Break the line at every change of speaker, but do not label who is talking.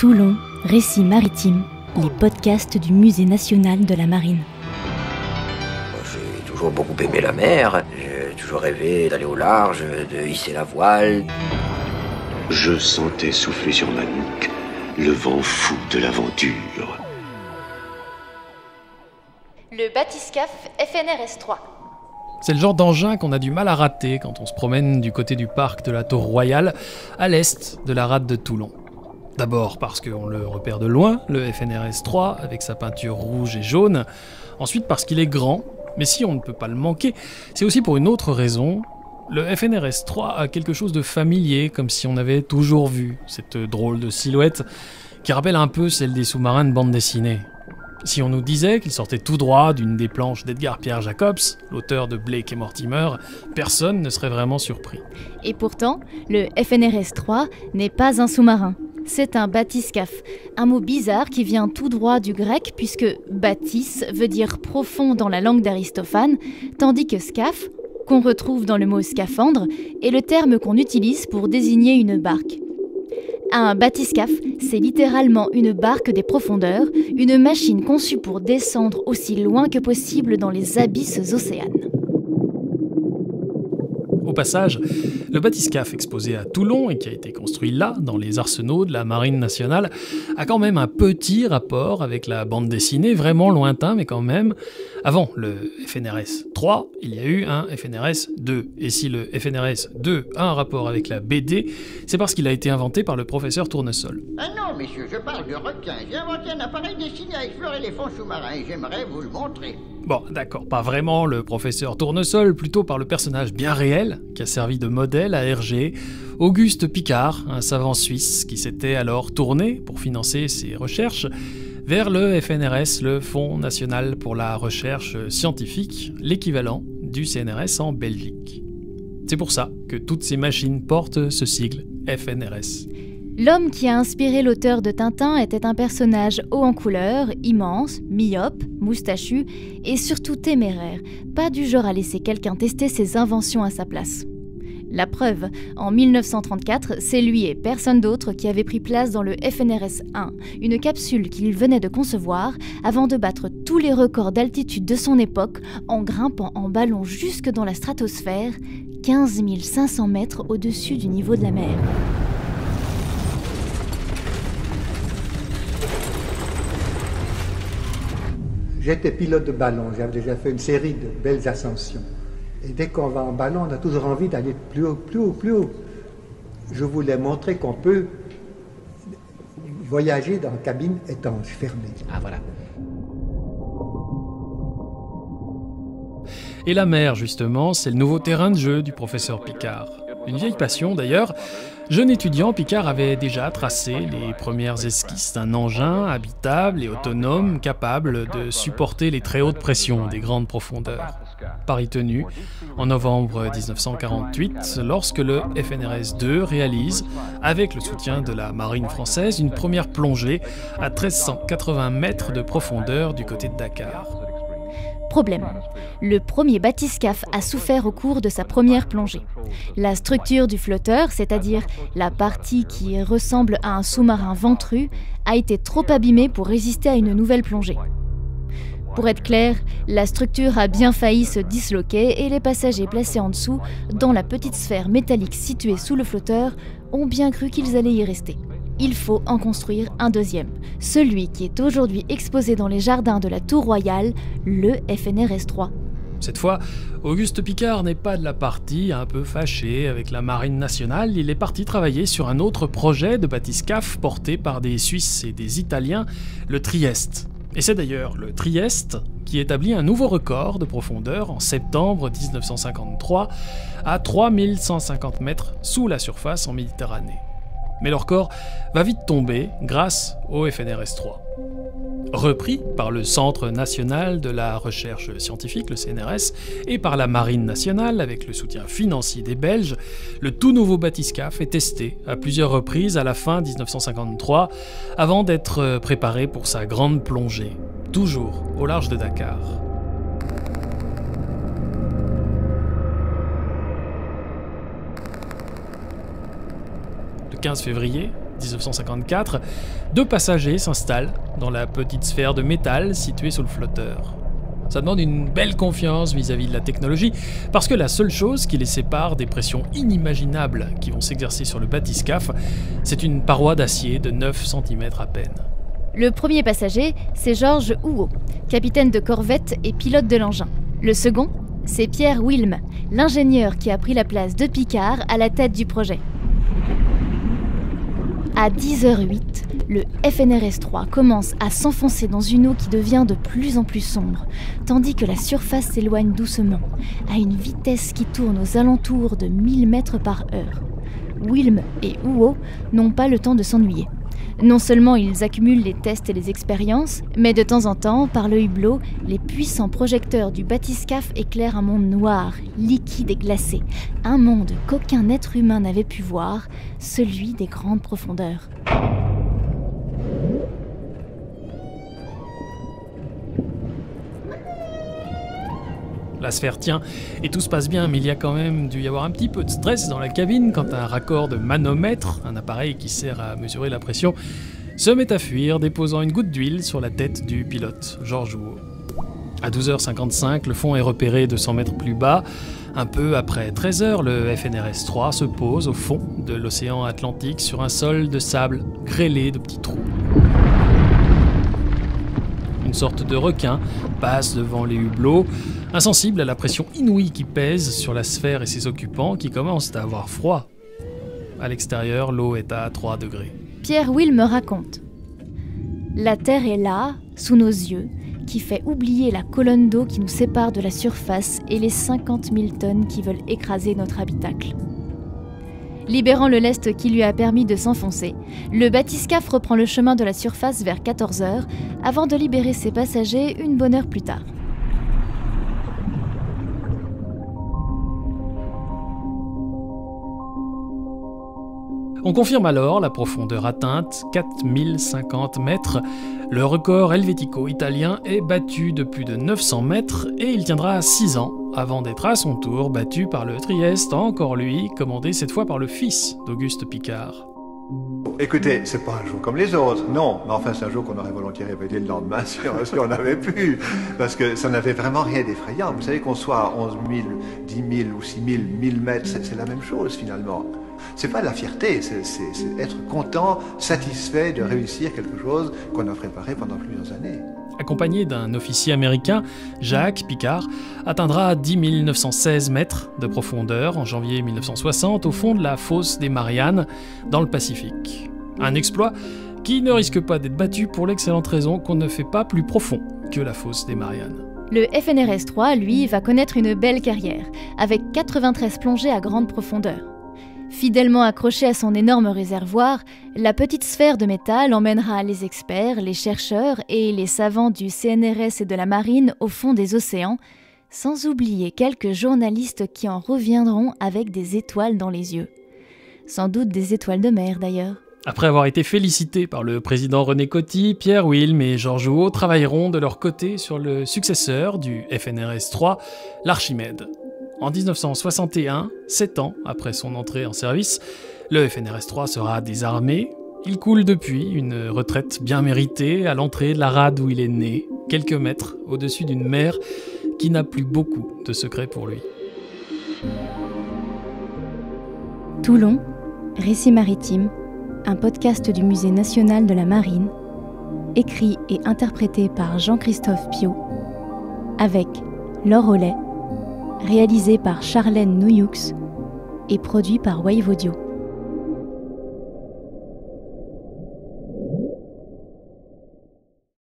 Toulon, récits maritimes, les podcasts du Musée national de la marine.
J'ai toujours beaucoup aimé la mer, j'ai toujours rêvé d'aller au large, de hisser la voile.
Je sentais souffler sur ma nuque le vent fou de l'aventure.
Le bathyscaphe FNRS 3.
C'est le genre d'engin qu'on a du mal à rater quand on se promène du côté du parc de la Tour Royale, à l'est de la rade de Toulon. D'abord parce qu'on le repère de loin, le FNRS 3, avec sa peinture rouge et jaune. Ensuite parce qu'il est grand, mais si on ne peut pas le manquer, c'est aussi pour une autre raison. Le FNRS 3 a quelque chose de familier, comme si on avait toujours vu cette drôle de silhouette qui rappelle un peu celle des sous-marins de bande dessinée. Si on nous disait qu'il sortait tout droit d'une des planches d'Edgar Pierre Jacobs, l'auteur de Blake et Mortimer, personne ne serait vraiment surpris.
Et pourtant, le FNRS 3 n'est pas un sous-marin. C'est un bathyscaphe, un mot bizarre qui vient tout droit du grec puisque bathys veut dire profond dans la langue d'Aristophane, tandis que scaphe, qu'on retrouve dans le mot scaphandre, est le terme qu'on utilise pour désigner une barque. Un bathyscaphe, c'est littéralement une barque des profondeurs, une machine conçue pour descendre aussi loin que possible dans les abysses océanes.
Au passage, le bathyscaphe exposé à Toulon et qui a été construit là, dans les arsenaux de la Marine nationale, a quand même un petit rapport avec la bande dessinée, vraiment lointain, mais quand même. Avant le FNRS 3, il y a eu un FNRS 2. Et si le FNRS 2 a un rapport avec la BD, c'est parce qu'il a été inventé par le professeur Tournesol.
Ah non, messieurs, je parle de requin. J'ai inventé un appareil destiné à explorer les fonds sous-marins et j'aimerais vous le montrer.
Bon, d'accord, pas vraiment le professeur Tournesol, plutôt par le personnage bien réel, qui a servi de modèle à Hergé, Auguste Piccard, un savant suisse qui s'était alors tourné, pour financer ses recherches, vers le FNRS, le Fonds national pour la recherche scientifique, l'équivalent du CNRS en Belgique. C'est pour ça que toutes ces machines portent ce sigle, FNRS.
L'homme qui a inspiré l'auteur de Tintin était un personnage haut en couleur, immense, myope, moustachu et surtout téméraire, pas du genre à laisser quelqu'un tester ses inventions à sa place. La preuve, en 1934, c'est lui et personne d'autre qui avait pris place dans le FNRS 1, une capsule qu'il venait de concevoir avant de battre tous les records d'altitude de son époque en grimpant en ballon jusque dans la stratosphère, 15 500 mètres au-dessus du niveau de la mer.
J'étais pilote de ballon, j'avais déjà fait une série de belles ascensions. Et dès qu'on va en ballon, on a toujours envie d'aller plus haut, plus haut, plus haut. Je voulais montrer qu'on peut voyager dans une cabine étanche, fermée.
Ah voilà.
Et la mer, justement, c'est le nouveau terrain de jeu du professeur Piccard. Une vieille passion, d'ailleurs. Jeune étudiant, Piccard avait déjà tracé les premières esquisses d'un engin habitable et autonome capable de supporter les très hautes pressions des grandes profondeurs. Pari tenu, en novembre 1948, lorsque le FNRS 2 réalise, avec le soutien de la marine française, une première plongée à 1380 mètres de profondeur du côté de Dakar.
Problème. Le premier bathyscaphe a souffert au cours de sa première plongée. La structure du flotteur, c'est-à-dire la partie qui ressemble à un sous-marin ventru, a été trop abîmée pour résister à une nouvelle plongée. Pour être clair, la structure a bien failli se disloquer et les passagers placés en dessous, dans la petite sphère métallique située sous le flotteur, ont bien cru qu'ils allaient y rester. Il faut en construire un deuxième, celui qui est aujourd'hui exposé dans les jardins de la Tour Royale, le FNRS 3.
Cette fois, Auguste Piccard n'est pas de la partie un peu fâché avec la Marine nationale, il est parti travailler sur un autre projet de bathyscaphe porté par des Suisses et des Italiens, le Trieste. Et c'est d'ailleurs le Trieste qui établit un nouveau record de profondeur en septembre 1953 à 3150 mètres sous la surface en Méditerranée. Mais le record va vite tomber grâce au FNRS 3. Repris par le Centre national de la recherche scientifique, le CNRS, et par la Marine nationale, avec le soutien financier des Belges, le tout nouveau bathyscaphe est testé à plusieurs reprises à la fin 1953, avant d'être préparé pour sa grande plongée, toujours au large de Dakar. Le 15 février 1954, 2 passagers s'installent dans la petite sphère de métal située sous le flotteur. Ça demande une belle confiance vis-à-vis de la technologie, parce que la seule chose qui les sépare des pressions inimaginables qui vont s'exercer sur le bathyscaphe, c'est une paroi d'acier de 9 cm à peine.
Le premier passager, c'est Georges Houot, capitaine de corvette et pilote de l'engin. Le second, c'est Pierre Wilm, l'ingénieur qui a pris la place de Picard à la tête du projet. À 10h08, le FNRS-3 commence à s'enfoncer dans une eau qui devient de plus en plus sombre, tandis que la surface s'éloigne doucement, à une vitesse qui tourne aux alentours de 1000 mètres par heure. Wilm et Houot n'ont pas le temps de s'ennuyer. Non seulement ils accumulent les tests et les expériences, mais de temps en temps, par le hublot, les puissants projecteurs du bathyscaphe éclairent un monde noir, liquide et glacé. Un monde qu'aucun être humain n'avait pu voir, celui des grandes profondeurs.
La sphère tient et tout se passe bien, mais il y a quand même dû y avoir un petit peu de stress dans la cabine quand un raccord de manomètre, un appareil qui sert à mesurer la pression, se met à fuir, déposant une goutte d'huile sur la tête du pilote, Georges Houot. À 12h55, le fond est repéré 200 mètres plus bas. Un peu après 13h, le FNRS-3 se pose au fond de l'océan Atlantique sur un sol de sable grêlé de petits trous. Une sorte de requin passe devant les hublots, insensible à la pression inouïe qui pèse sur la sphère et ses occupants qui commencent à avoir froid. À l'extérieur, l'eau est à 3 degrés.
Pierre Wilm me raconte. La Terre est là, sous nos yeux, qui fait oublier la colonne d'eau qui nous sépare de la surface et les 50 000 tonnes qui veulent écraser notre habitacle. Libérant le lest qui lui a permis de s'enfoncer, le bathyscaphe reprend le chemin de la surface vers 14h avant de libérer ses passagers une bonne heure plus tard.
On confirme alors la profondeur atteinte, 4050 mètres. Le record helvético-italien est battu de plus de 900 mètres et il tiendra 6 ans avant d'être à son tour battu par le Trieste, encore lui, commandé cette fois par le fils d'Auguste Piccard.
Écoutez, c'est pas un jour comme les autres, non, mais enfin c'est un jour qu'on aurait volontiers répété le lendemain si on avait pu, parce que ça n'avait vraiment rien d'effrayant. Vous savez qu'on soit à 11 000, 10 000 ou 6 000, 1000 mètres, c'est la même chose finalement. C'est pas de la fierté, c'est être content, satisfait de réussir quelque chose qu'on a préparé pendant plusieurs années.
Accompagné d'un officier américain, Jacques Piccard atteindra 10 916 mètres de profondeur en janvier 1960 au fond de la fosse des Mariannes dans le Pacifique. Un exploit qui ne risque pas d'être battu pour l'excellente raison qu'on ne fait pas plus profond que la fosse des Mariannes.
Le FNRS-3, lui, va connaître une belle carrière, avec 93 plongées à grande profondeur. Fidèlement accroché à son énorme réservoir, la petite sphère de métal emmènera les experts, les chercheurs et les savants du CNRS et de la marine au fond des océans, sans oublier quelques journalistes qui en reviendront avec des étoiles dans les yeux. Sans doute des étoiles de mer d'ailleurs.
Après avoir été félicités par le président René Coty, Pierre Wilm et Georges Houot travailleront de leur côté sur le successeur du FNRS-3, l'Archimède. En 1961, 7 ans après son entrée en service, le FNRS-3 sera désarmé. Il coule depuis une retraite bien méritée à l'entrée de la rade où il est né, quelques mètres au-dessus d'une mer qui n'a plus beaucoup de secrets pour lui.
Toulon, Récits maritimes, un podcast du Musée national de la marine, écrit et interprété par Jean-Christophe Piot, avec Laure Ollet, réalisé par Charlène Nouyoux et produit par Wave Audio.